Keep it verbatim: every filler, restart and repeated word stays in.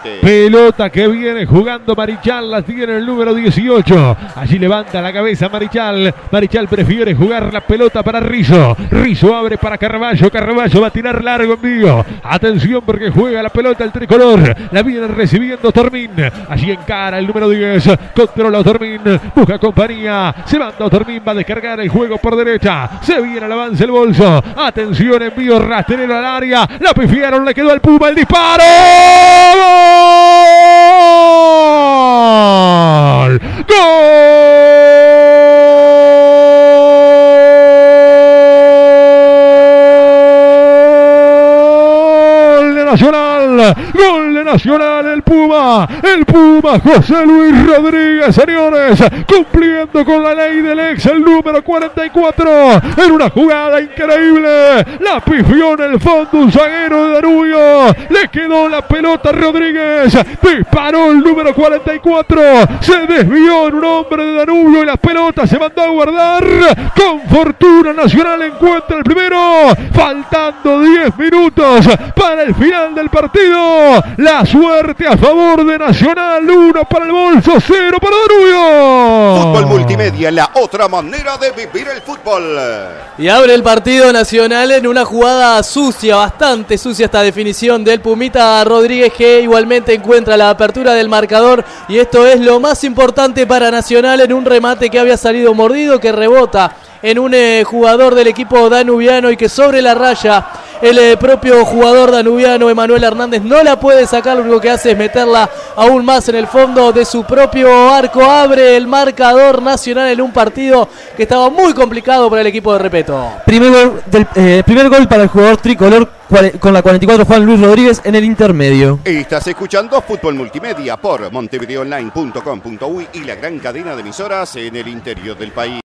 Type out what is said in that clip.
Pelota que viene jugando Marichal, la tiene el número dieciocho. Allí levanta la cabeza Marichal. Marichal prefiere jugar la pelota para Rizzo. Rizzo abre para Carballo. Carballo va a tirar largo envío. Atención porque juega la pelota el tricolor. La viene recibiendo Tormín. Allí encara el número diez. Controla Tormín. Busca compañía. Se manda Tormín. Va a descargar el juego por derecha. Se viene el avance el bolso. Atención, envío rastrero al área. La pifiaron, le quedó al Puma el disparo. ¡Gol! ¡Gol de Nacional! ¡Gol de Nacional! El Puma, el Puma José Luis Rodríguez, señores, cumpliendo con la ley del ex, el número cuarenta y cuatro, en una jugada increíble, la pifió en el fondo un zaguero de Danubio, le quedó la pelota a Rodríguez, disparó el número cuarenta y cuatro, se desvió en un hombre de Danubio y la pelota se mandó a guardar, con fortuna Nacional encuentra el primero, faltando diez minutos para el final del partido, la suerte a favor de Nacional, uno para el bolso, cero para Danubio. Fútbol Multimedia, la otra manera de vivir el fútbol. Y abre el partido Nacional en una jugada sucia, bastante sucia esta definición del Pumita Rodríguez, que igualmente encuentra la apertura del marcador, y esto es lo más importante para Nacional en un remate que había salido mordido, que rebota en un eh, jugador del equipo danubiano y que sobre la raya el eh, propio jugador danubiano Emanuel Hernández no la puede sacar, lo único que hace es meterla aún más en el fondo de su propio arco. Abre el marcador Nacional en un partido que estaba muy complicado para el equipo de Repetto. Primer gol, del, eh, primer gol para el jugador tricolor con la cuarenta y cuatro, Juan Luis Rodríguez, en el intermedio. Estás escuchando Fútbol Multimedia por montevideoonline punto com punto uy y la gran cadena de emisoras en el interior del país.